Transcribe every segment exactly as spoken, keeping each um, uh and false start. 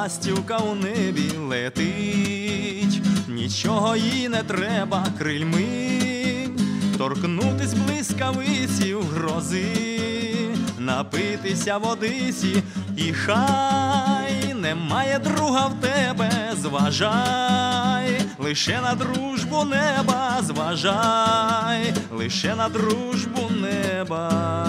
ластівка у небі летить, нічого їй не треба крильми, торкнутись блискавиці в грози, напитися водиці, і хай немає друга в тебе, зважай, лише на дружбу неба, зважай, лише на дружбу неба.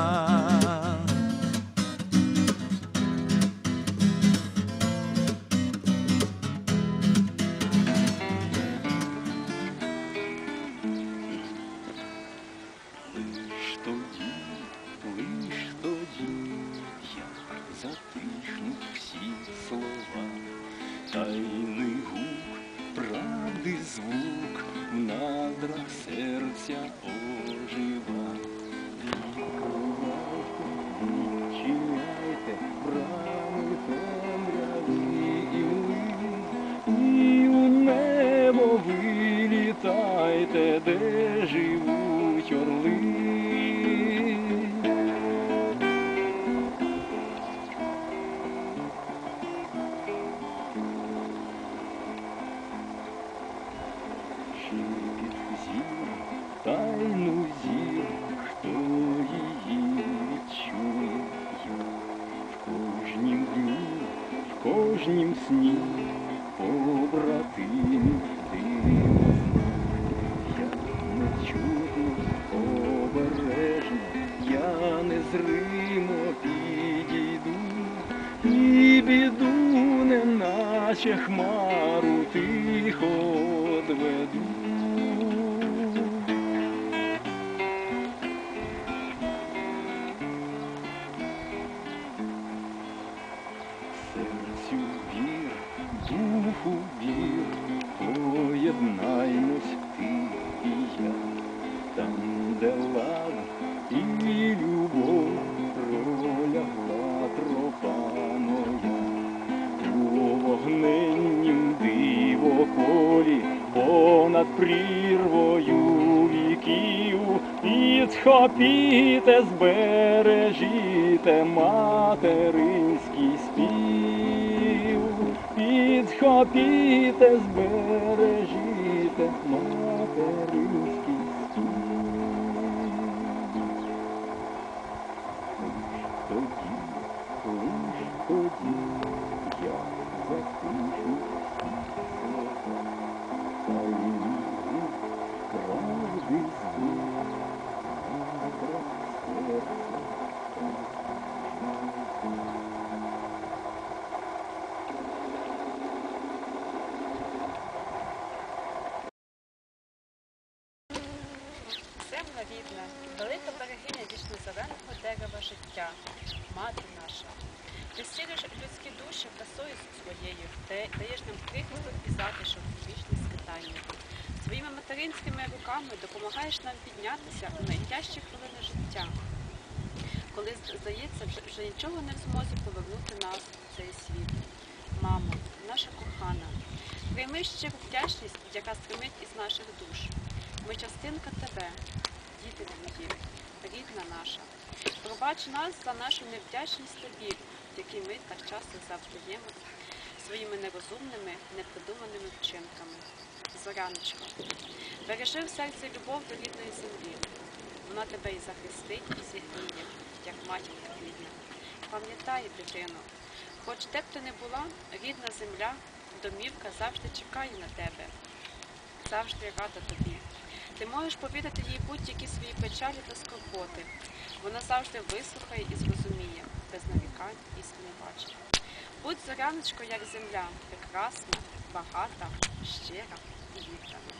Тайний гук, правди звук в надрах серця ожива. Відчиняйте брами темряви і мли, і у небо вилітайте, де живуть орли. Тайну зір, хто її відчує, в кожнім дні, в кожнім сні побратимів дивно. Я нечутно, обережно, я незримо підійду, і біду, неначе хмару, тихо одведу. Серцю вір, духу вір, поєднаймось ти і я, там, де лад і любов, пролягла тропа моя. У вогненнім дивоколі, понад прірвою віків, підхопіте, збережіте материнський спів, підхопіте, збережіте материнський спів. Тоді, лиш тоді я затишу слова, тайний гук, правди звук, надрах серця. Земля рідна, велика берегиня вічно-зеленого дерева життя, мати наша. Ти зцілюєш людські душі красою своєю, ти даєш нам прихисток і затишок у вічне скитання. Своїми материнськими руками допомагаєш нам піднятися у найтяжчі хвилини життя, коли, здається, вже, вже нічого не в змозі повернути нас у цей світ. Мамо, наша кохана, прийми щиру вдячність, яка стримить із наших душ. Ми частинка тебе, діти твої, рідна наша. Пробач нас за нашу невдячність тобі, який ми так часто завдаємо своїми нерозумними, непридуманими вчинками. Зоряночко, бережи в серці любов до рідної землі. Вона тебе і захистить, і зігріє, як матінка рідна. Пам'ятай, дитино, хоч де б ти не була, рідна земля, домівка завжди чекає на тебе, завжди рада тобі. Ти можеш повідати їй будь-які свої печалі та скорботи. Вона завжди вислухає і зрозуміє, без нарікань і звинувачень. Будь, зоряночко, як земля, прекрасна, багата, щира і віддана.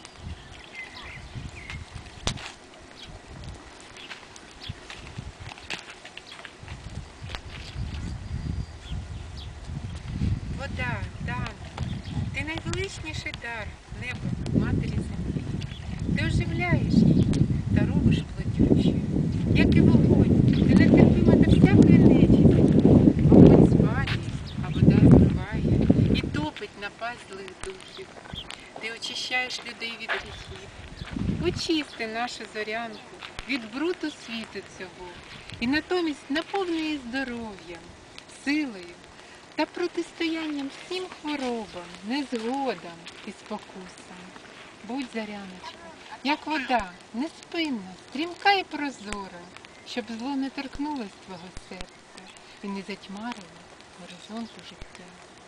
Вода, дан, ти найвеличніший дар, небо, матері землі. Ти оживляєш її та робиш плетючою, як і вогонь, ти нетерпима до всякої нечисті. Вогонь звалює, а вода зриває і топить напасть злих духів. Ти очищаєш людей від гріхів. Очисти нашу зорянку від бруду світу цього і натомість наповни її здоров'ям, силою та протистоянням всім хворобам, незгодам і спокусам. Будь, Заряночка, як вода, неспинна, стрімка і прозора, щоб зло не торкнулось твого серця і не затьмарило горизонту життя.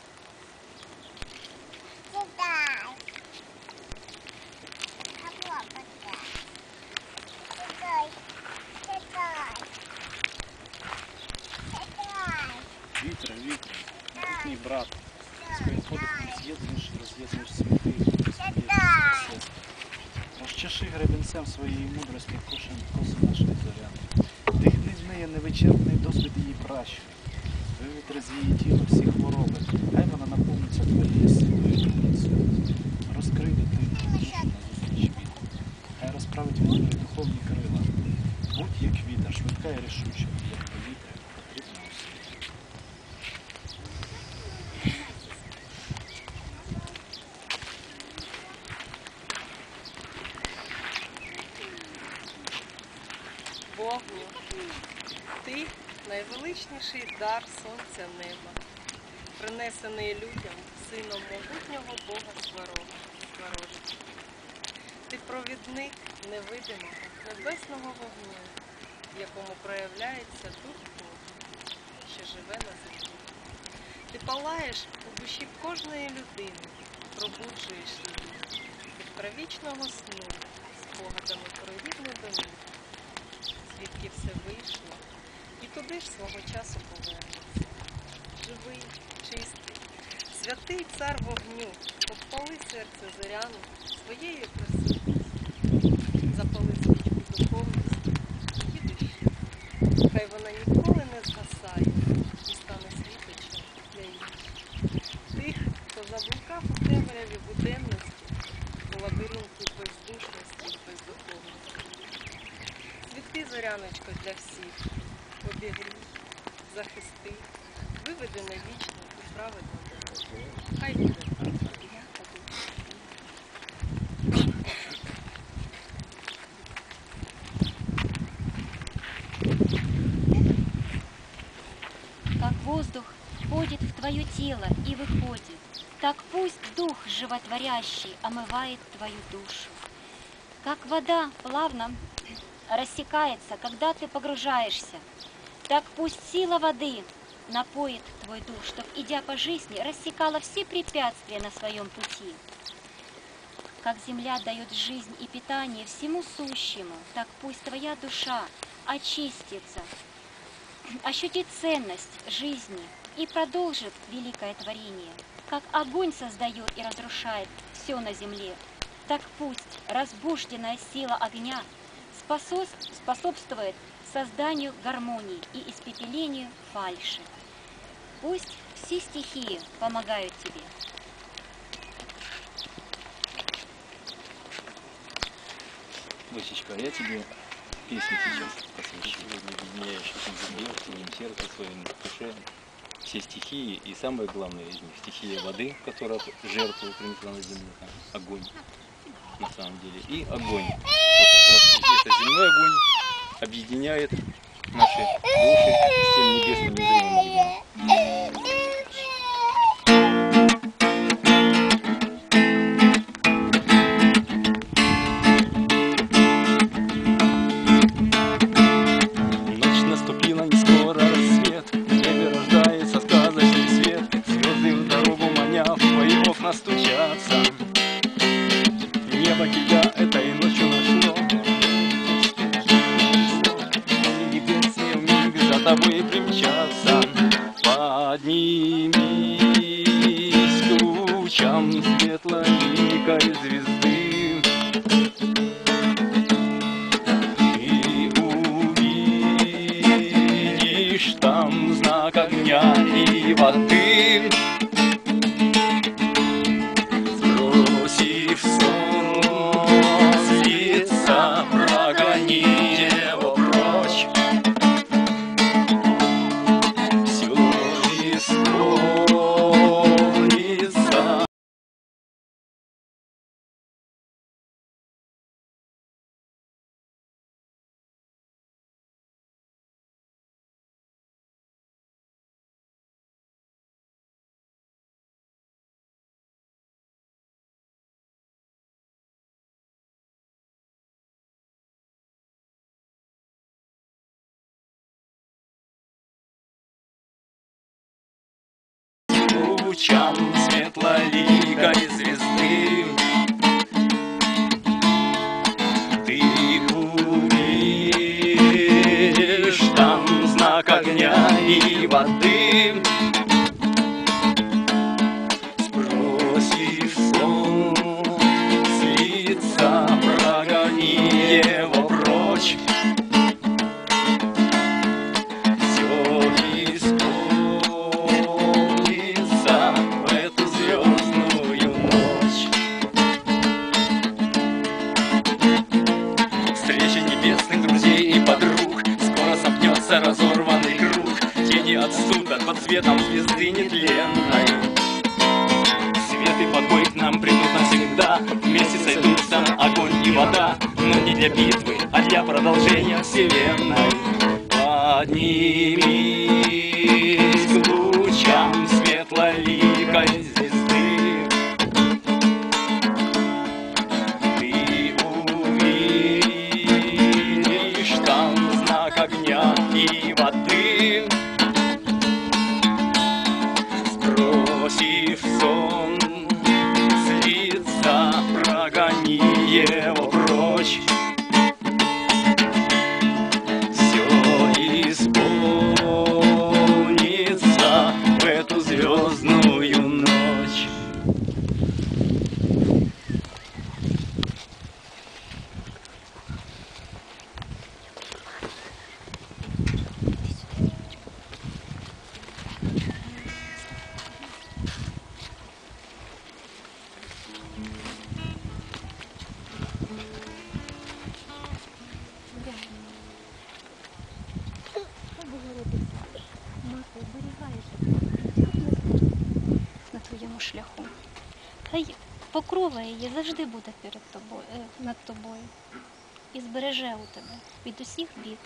Читай. Кого пока? Читай. Читай. Читай. Вітер, вітер, мій брат, своїм подихом з'єднуєш, роз'єднуєш світи. Читай. Розчеши гребенцем своєї мудрості кошен коси нашої зоряни. Дихни в неї невичерпний досвід її пращу. Вивітри з її тіла всі хвороби. Хай вона наповниться твоєю силою і мудрістю. Розкрий дитину душу назустріч вітру. Хай розправить від твої духовні крила. Будь як вітер, швидка і рішуча, як повітря, потрібна у світі. Вогню, ти найвеличніший дар сонця неба, принесений людям сином могутнього Бога Сварожа. Ти провідник невидимого небесного вогню, в якому проявляється Дух Бога, що живе на землі. Ти палаєш у душі кожної людини, пробуджуєш її від правічного сну спогадами про рідну домівку, звідки все вийшло, і туди ж свого часу повернеться. Живий, чистий, святий цар вогню, обпали серце зоряну своєю присутністю, запали свічку духовності її душі. Хай вона ніколи не згасає і стане світочем для інших. Тих, хто заблукав у темряві буденності, у лабіринті бездушності і бездуховності. Світи, зоряночко, для всіх, обігрій, захисти, виведи на вічну і праведну дорогу. Хай буде так. Как воздух входит в твое тело и выходит, так пусть дух животворящий омывает твою душу. Как вода плавно рассекается, когда ты погружаешься, так пусть сила воды напоит твой дух, чтоб, идя по жизни, рассекала все препятствия на своем пути. Как земля дает жизнь и питание всему сущему, так пусть твоя душа очистится, ощутит ценность жизни и продолжит великое творение. Как огонь создает и разрушает все на земле, так пусть разбужденная сила огня способствует созданию гармонии и испепелению фальши. Пусть все стихии помогают тебе. Дочечка, я тебе песню сейчас посвящу. Сегодня объединяешь в земле, в своем сердце, в своем душе все стихии, и самое главное из них стихия воды, которая жертву принесла на землю, огонь на самом деле, и огонь. Вот, вот это земной огонь объединяет наши души с тем небесным незримым огнем. Ночь наступила, не скоро рассвет, в небе рождается сказочный свет, звезды в дорогу маня, в твои окна стучатся. Небо тебя этой ночью нашло, небесные вмиг за тобой примчатся. Поднимись к лучам светлоликой звезды, ты увидишь там знак огня и воды. Сбросив сон с лица, прогони его прочь. Все исполнится. лучам светлоликой звезды. Ты увидишь там знак огня и воды. Сбросив сон с лица, прогони его прочь. Все исполнится в эту звездную ночь. Встреча небесных друзей и подруг, скоро сомкнется разорванный круг. Тени отступят под светом звезды нетленной. Свет и покой к нам придут навсегда. Вместе сойдутся огонь и вода, но не для битвы, а для продолжения вселенной. Поднимись к лучам светлоликой звезды. Ты увидишь там знак огня и воды. Сбросив сон с лица, прогони его прочь. Все исполнится в эту звездную ночь. Мати оберігає на твоєму шляху. Хай покрова її завжди буде перед тобою, е, над тобою і збереже у тебе від усіх бід.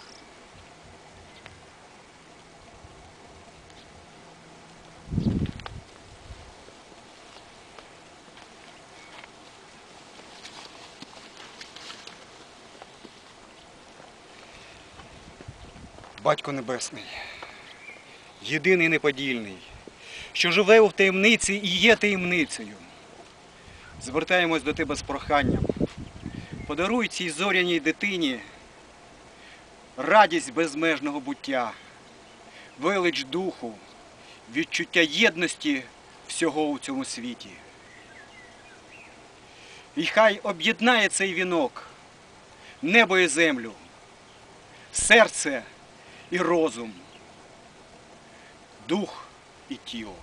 Батько Небесний, єдиний неподільний, що живе у таємниці і є таємницею. Звертаємось до Тебе з проханням. Подаруй цій зоряній дитині радість безмежного буття, велич духу, відчуття єдності всього у цьому світі. І хай об'єднає цей вінок небо і землю, серце і розум, дух і тіло.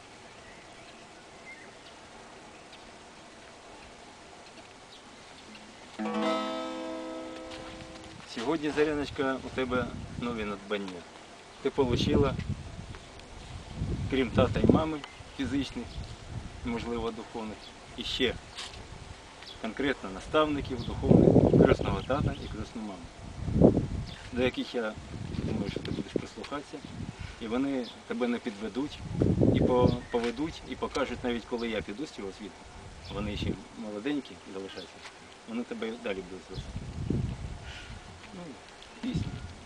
Сьогодні, Заряночка, у тебе нові надбання. Ти отримала, крім тата і мами фізичних, можливо, духовних, і ще конкретно наставників духовних, кресного тата і кресну маму, до яких я думаю, що ти будеш прислухатися, і вони тебе не підведуть, і поведуть, і покажуть, навіть коли я піду з цього світу, вони ще молоденькі залишаються, вони тебе далі будуть вести. Ну, пісня.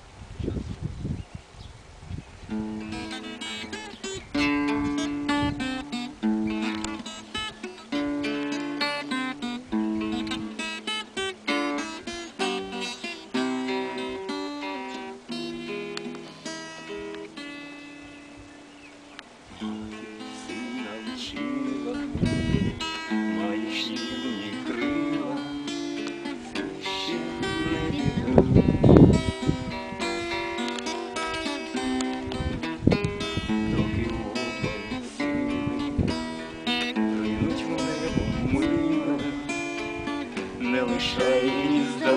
Навчила, маєш ніжні крила, це ще не біда. Доки обмаль сили ринуть в небо миле, не лишай гнізда.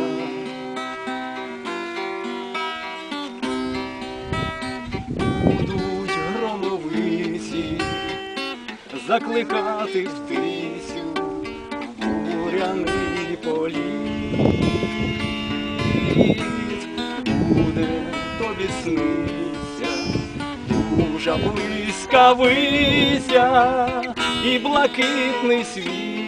Будуть громовиці закликати птицю в буряний політ. Буде тобі сниться дужа блискавиця і блакитний світ.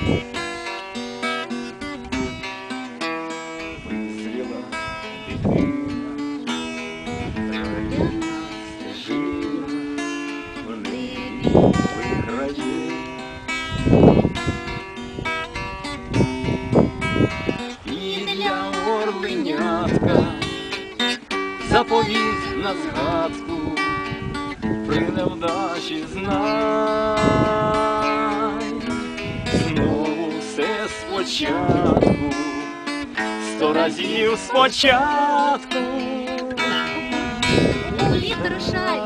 Визріла дитина, трав'яна стежина, в небі виграє. І для орленятка заповідь на згадку, при невдачі знай, знову все спочатку, сто разів спочатку. Літ рушай.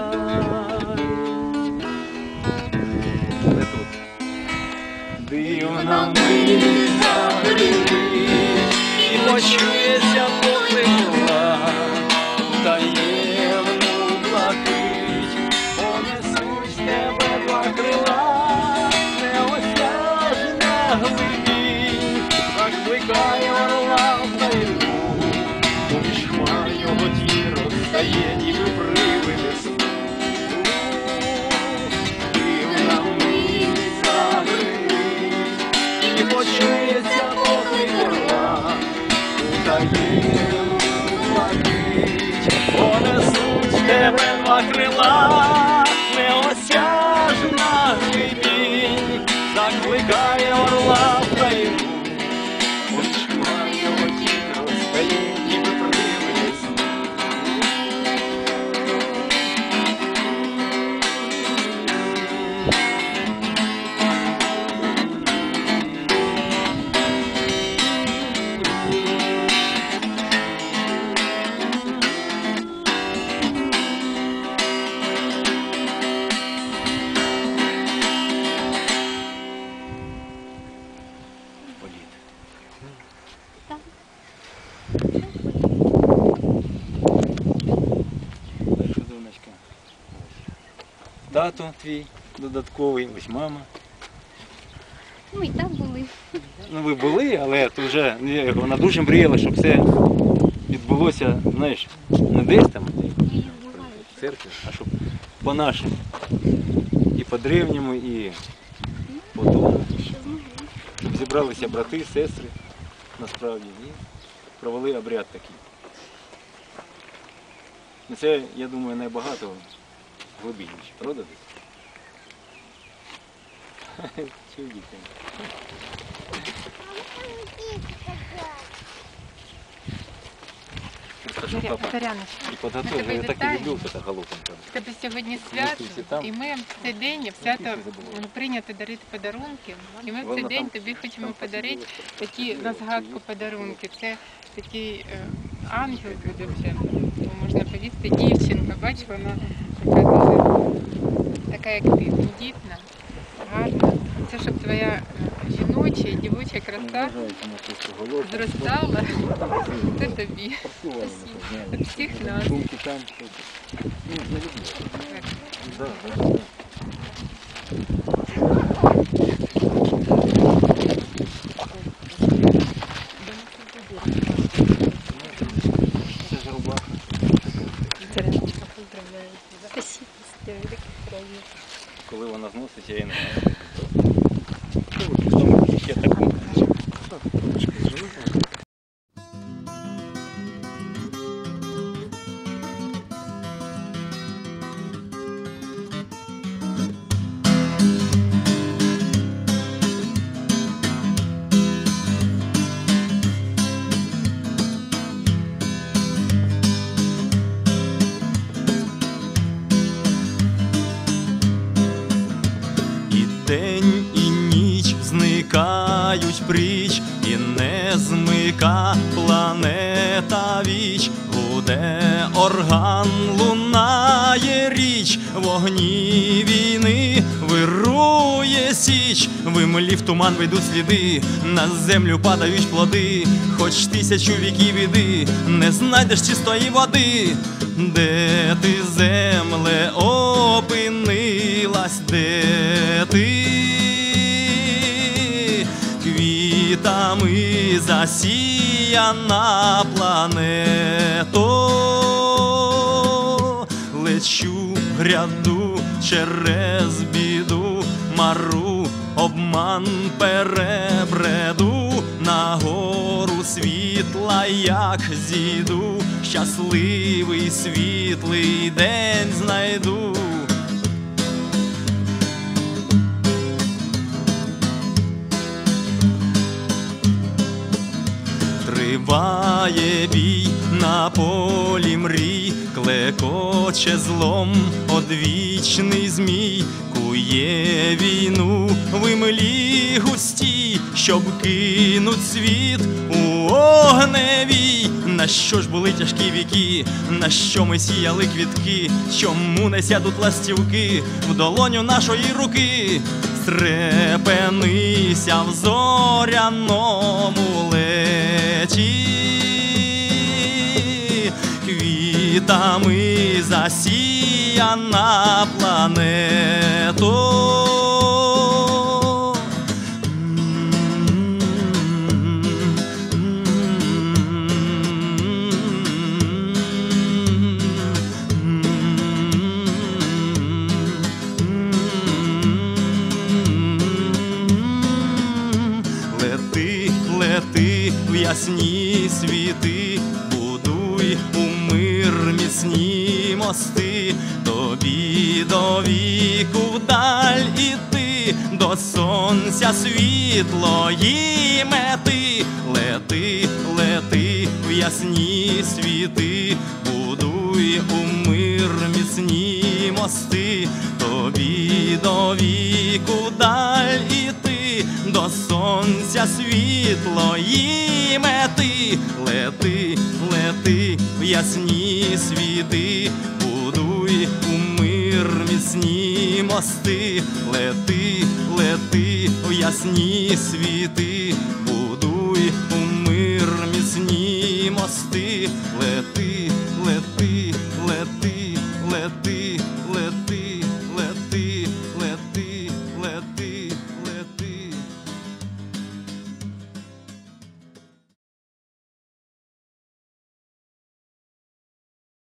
Не тут. Дивна мить загримить, і почується поплила, таємну блакить, понесуть тебе два крила, неосяжна глибінь, закликає орла в тайну, поміж хмар його тінь розстає, ніби привиди сну. Дивна мить загримить, і почується поклик орла, у таємну блакить, понесуть тебе два крила, неосяжна глибінь, закликає орла в тайну, поміж хмар його тінь розстає, ніби привиди сну. Болит. Так що, донечка? Тато твій додатковий, ось мама. Ну і так були. Ну ви були, але то вже ні, вона дуже мріяла, щоб все відбулося, знаєш, не десь там в церкві, а щоб по-нашому. І по-древньому, і по-дому. Щоб зібралися брати, сестри, насправді, і провели обряд такий. І це, я думаю, набагато глибинніше, правда десь? Чудіка. Просто, что папа Зоряночка, и подготовил. Я тебе Я так и вітаю. люблю это голубом. в тебе сьогодні всі свято, там. і ми в цей день, в свято ну, прийнято дарити подарунки. І ми в цей день тобі хочемо подарити такі на згадку подарунки. Це такий е, ангел буде вже, можна повісти, дівчинка. Бач, вона така дуже, така як ти, тендітна, гарна. Це щоб твоя е, жіноча і дівоча краса зростала. Це тобі. Від всіх нас. Сумки там. Ну, я люблю. Да, да, да. Це ж рубаха. Спасибо. Коли вона зноситься, я не знаю. Що ще таку? День і ніч зникають пріч, і не змика планета віч. Гуде орган, лунає річ, в огні війни вирує січ. В імлі в туман вийдуть сліди, на землю падають плоди. Хоч тисячу віків іди, не знайдеш чистої води. Де ти, земле, опинилась, де ти? Квітами засіяна плането. Лечу гряду через біду, мару, обман, перед та як зійду, щасливий світлий день знайду. Триває бій на полі мрій, клекоче злом одвічний змій, кує війну в імлі густій, щоб кинуть світ у огневій. На що ж були тяжкі віки, на що ми сіяли квітки, чому не сядуть ластівки в долоню нашої руки? Стрепенися в зоряному леті, квітами засіяна плането. Лети, лети в ясні світи, будуй у мир міцні мости, тобі до віку вдаль іти, до сонця світлої мети. Лети, лети в ясні світи, будуй у мир міцні мости, тобі до віку вдаль іти, до сонця світлої мети. Лети, лети в ясні світи, будуй у мир міцні мости. Лети, лети в ясні світи, будуй у мир міцні мости. Лети, лети, лети, лети, лети.